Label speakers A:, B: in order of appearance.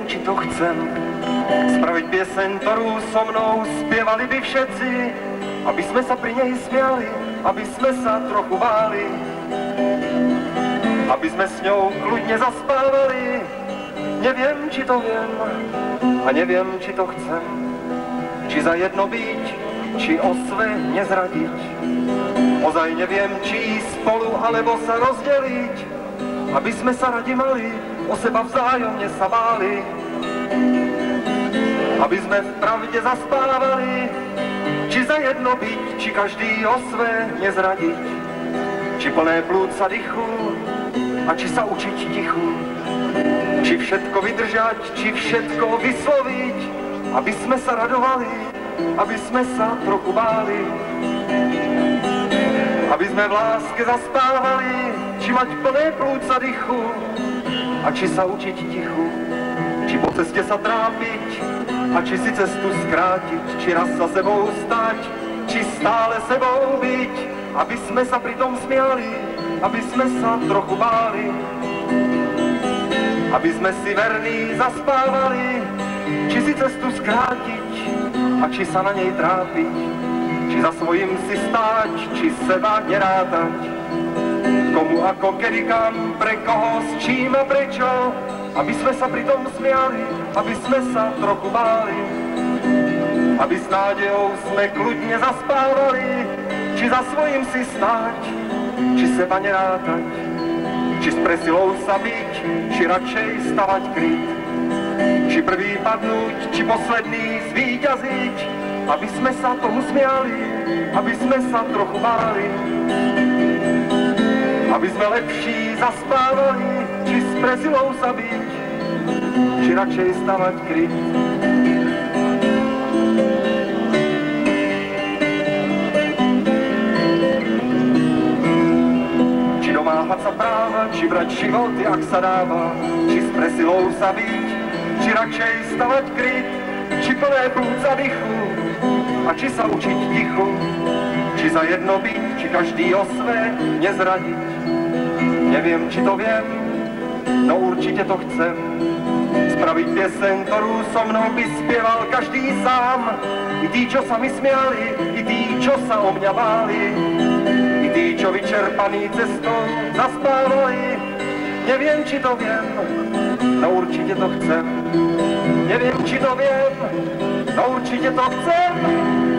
A: či to chcem. Spraviť pieseň, ktorú so mnou spievali by všetci, aby sme sa pri nej smiali, aby sme sa trochu báli, aby sme s ňou kľudne zaspávali. Neviem, či to viem a neviem, či to chcem. Či za jedno byť, či o sve nezradiť. Ozaj neviem, či spolu alebo sa rozdeliť, aby sme sa radi mali, o seba vzájomne sa báli. Aby sme v pravde zaspávali, či za jedno byť, či každý o sve nezradiť. Či plné plúca dychu a či sa učiť tichu. Či všetko vydržať, či všetko vysloviť, aby sme sa radovali, aby sme sa trochu báli. Aby sme v láske zaspávali, či mať plné plúca dychu a či sa učiť tichu. Či po ceste sa trápiť a či si cestu skrátiť, či raz sa sebou stať, či stále sebou byť, aby sme sa pritom smiali, aby sme sa trochu báli. Aby sme si verní zaspávali, či si cestu skrátiť a či sa na nej trápiť, či za svojím si stáť, či seba nerátať. Komu ako, kedy, kam, pre koho, s čím a prečo, aby sme sa pritom smiali, aby sme sa trochu báli. Aby s nádejou sme kľudne zaspávali, či za svojím si stáť, či seba nerátať. Či s presilou sa byť, či radšej stavať kryt. Či prvý padnúť, či posledný zvíťaziť, aby sme sa tomu smiali, aby sme sa trochu báli. Aby sme lepší zaspávali, či s presilou sa byť, či radšej stavať kryt. Domáhať sa práva, či brať život, jak sa dáva, či s presilou sa byť, či radšej stavať kryt, či plné plúca dychu a či sa učiť tichu, či za jedno byť, či každý o sve nezradiť. Neviem, či to viem, no určite to chcem. Spraviť pieseň, ktorú so mnou by spieval každý sám, i tí, čo sa mi smiali, i tí, čo sa o mňa báli. Tí, čo vyčerpaný cestou zaspávali. Neviem, či to viem, no určite to chcem. Neviem, či to viem, no určite to chcem.